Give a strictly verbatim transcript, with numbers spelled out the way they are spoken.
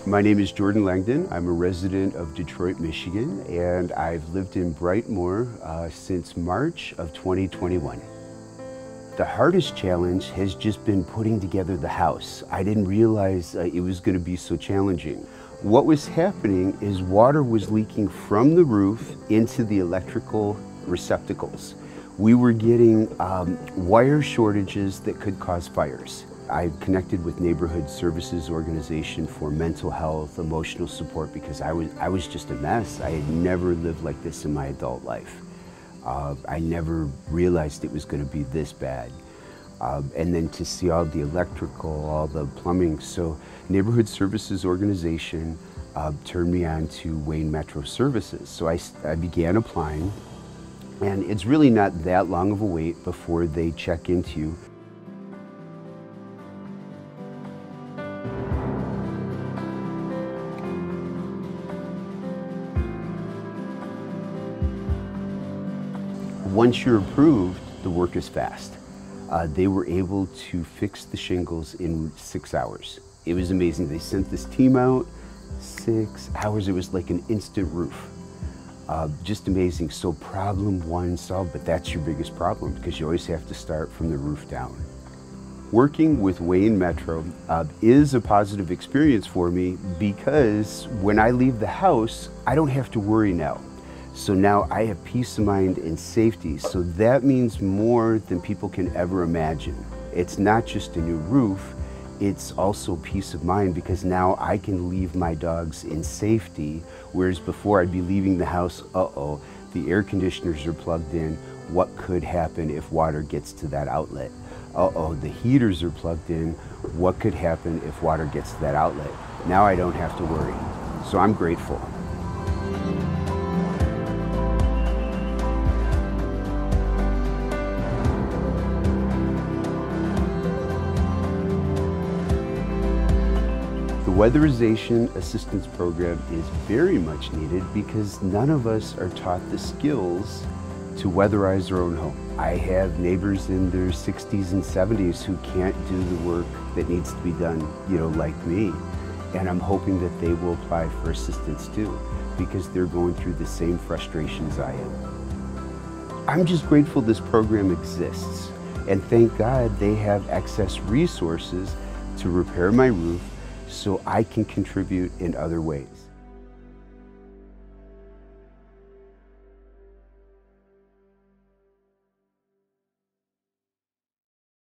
My name is Jordan Langdon. I'm a resident of Detroit, Michigan, and I've lived in Brightmoor uh, since March of twenty twenty-one. The hardest challenge has just been putting together the house. I didn't realize uh, it was going to be so challenging. What was happening is water was leaking from the roof into the electrical receptacles. We were getting um, wire shortages that could cause fires. I connected with Neighborhood Services Organization for mental health, emotional support, because I was, I was just a mess. I had never lived like this in my adult life. Uh, I never realized it was going to be this bad. Uh, and then to see all the electrical, all the plumbing. So Neighborhood Services Organization uh, turned me on to Wayne Metro Services. So I, I began applying, and it's really not that long of a wait before they check into you. Once you're approved, the work is fast. Uh, they were able to fix the shingles in six hours. It was amazing. They sent this team out, six hours. It was like an instant roof. Uh, just amazing. So problem one solved, but that's your biggest problem because you always have to start from the roof down. Working with Wayne Metro uh, is a positive experience for me because when I leave the house, I don't have to worry now. So now I have peace of mind and safety. So that means more than people can ever imagine. It's not just a new roof, it's also peace of mind because now I can leave my dogs in safety, whereas before I'd be leaving the house, uh-oh, the air conditioners are plugged in, what could happen if water gets to that outlet? Uh-oh, the heaters are plugged in, what could happen if water gets to that outlet? Now I don't have to worry. So I'm grateful. The Weatherization Assistance Program is very much needed because none of us are taught the skills to weatherize our own home. I have neighbors in their sixties and seventies who can't do the work that needs to be done, you know, like me. And I'm hoping that they will apply for assistance too because they're going through the same frustrations I am. I'm just grateful this program exists, and thank God they have excess resources to repair my roof so I can contribute in other ways.